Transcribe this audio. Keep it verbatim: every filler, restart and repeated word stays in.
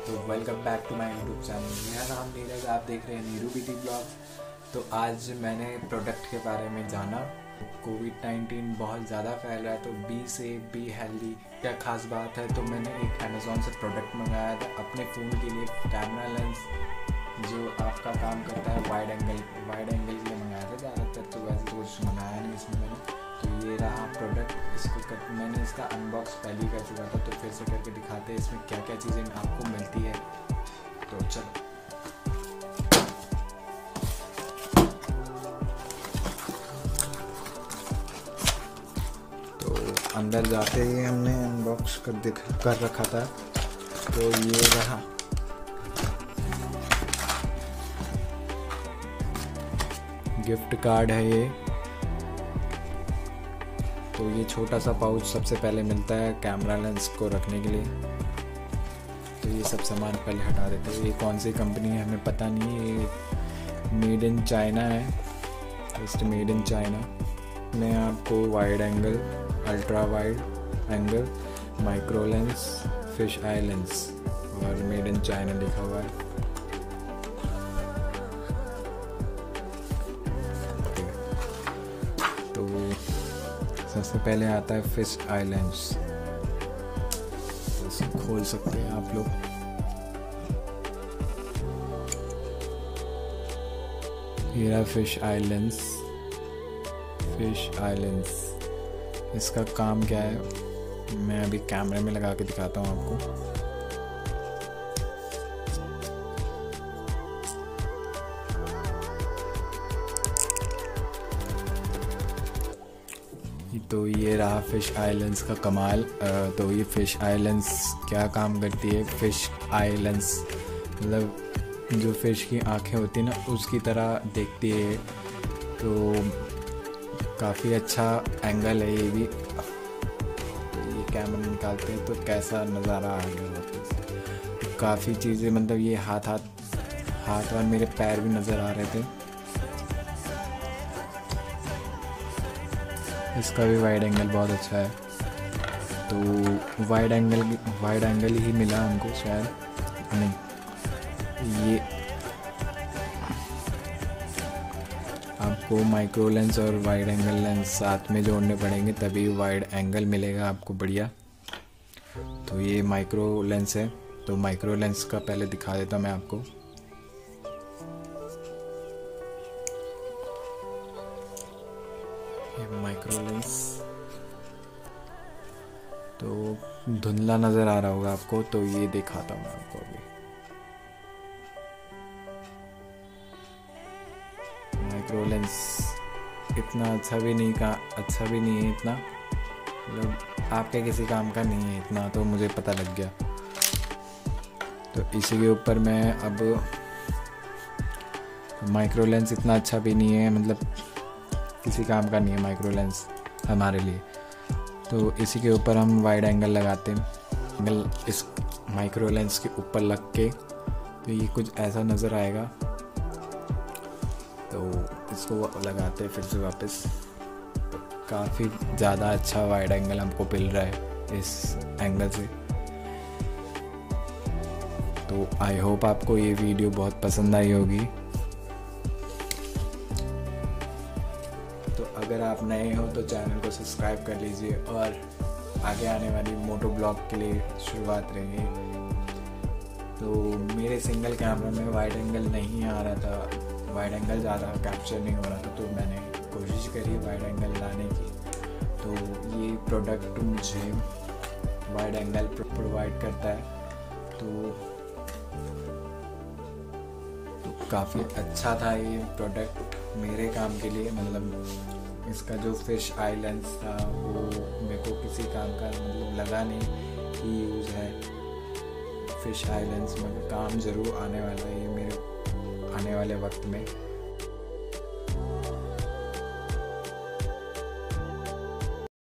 तो welcome back to my YouTube channel. मेरा नाम नीरज, आप देख रहे हैं नीरू ब्यूटी ब्लॉग्स। तो आज मैंने प्रोडक्ट के बारे में जाना। कोविड नाइन्टीन बहुत ज़्यादा फैल रहा है, तो बी सेफ बी हेल्दी क्या ख़ास बात है। तो मैंने एक अमेज़ॉन से प्रोडक्ट मंगाया था अपने फ़ोन के लिए, कैमरा लेंस जो आपका काम करता है वाइड एंगल वाइड एंगल के लिए मंगाया था ज़्यादातर। तो वैसे तो कुछ मंगाया नहीं इसमें मैंने। तो ये रहा प्रोडक्ट। इसको कर मैंने इसका अनबॉक्स पहले ही कर चुका था, तो फिर से करके दिखाते हैं इसमें क्या क्या चीज़ें आपको मिलती है। तो चलो तो अंदर जाते ही हमने अनबॉक्स कर दिख कर रखा था। तो ये रहा गिफ्ट कार्ड है ये। तो ये छोटा सा पाउच सबसे पहले मिलता है कैमरा लेंस को रखने के लिए। तो ये सब सामान पहले हटा देते हैं। ये कौन सी कंपनी है हमें पता नहीं है, ये मेड इन चाइना है, जस्ट मेड इन चाइना। मैं आपको wide angle, ultra wide angle, micro lens, fish eye lens और मेड इन चाइना लिखा हुआ है। तो सबसे पहले आता है फिश आई लेंस। इसको खोल सकते हैं आप लोग। ये रहा fish eye lens. Fish eye lens इसका काम क्या है मैं अभी कैमरे में लगा के दिखाता हूँ आपको। तो ये रहा फिश आई लेंस का कमाल। तो ये फिश आई लेंस क्या काम करती है। फिश आई लेंस मतलब जो फिश की आंखें होती है ना, उसकी तरह देखती है। तो काफ़ी अच्छा एंगल है ये भी। तो ये कैमरा निकालते हैं तो कैसा नज़ारा आ गया वापस। काफ़ी चीज़ें मतलब ये हाथ हाथ हाथ और मेरे पैर भी नज़र आ रहे थे। इसका भी वाइड एंगल बहुत अच्छा है। तो वाइड एंगल वाइड एंगल ही मिला हमको शायद, नहीं ये आपको माइक्रो लेंस और वाइड एंगल लेंस साथ में जोड़ने पड़ेंगे, तभी वाइड एंगल मिलेगा आपको बढ़िया। तो ये माइक्रो लेंस है। तो माइक्रो लेंस का पहले दिखा देता मैं आपको। ये माइक्रो लेंस तो धुंधला नज़र आ रहा होगा आपको, तो ये दिखाता हूँ मैं आपको अभी। माइक्रो लेंस इतना अच्छा भी नहीं का अच्छा भी नहीं है इतना, मतलब आपके किसी काम का नहीं है इतना, तो मुझे पता लग गया। तो इसी के ऊपर मैं अब माइक्रो लेंस इतना अच्छा भी नहीं है, मतलब किसी काम का नहीं है माइक्रो लेंस हमारे लिए। तो इसी के ऊपर हम वाइड एंगल लगाते हैं। एंगल इस माइक्रो लेंस के ऊपर लग के तो ये कुछ ऐसा नज़र आएगा। तो इसको लगाते हैं फिर से वापस। तो काफ़ी ज़्यादा अच्छा वाइड एंगल हमको मिल रहा है इस एंगल से। तो आई होप आपको ये वीडियो बहुत पसंद आई होगी। तो अगर आप नए हो तो चैनल को सब्सक्राइब कर लीजिए और आगे आने वाली मोटो ब्लॉग के लिए शुरुआत रही। तो मेरे सिंगल कैमरा में वाइड एंगल नहीं आ रहा था, वाइड एंगल ज़्यादा कैप्चर नहीं हो रहा था, तो मैंने कोशिश करी वाइड एंगल लाने की। तो ये प्रोडक्ट मुझे वाइड एंगल प्रोवाइड करता है। तो, तो काफ़ी अच्छा था ये प्रोडक्ट मेरे काम के लिए। मतलब इसका जो फिश आई लेंस था वो मेरे को किसी काम का मतलब लगा नहीं कि यूज़ है फिश आई लेंस, मगर काम ज़रूर आने वाला है ये मेरे आने वाले वक्त में।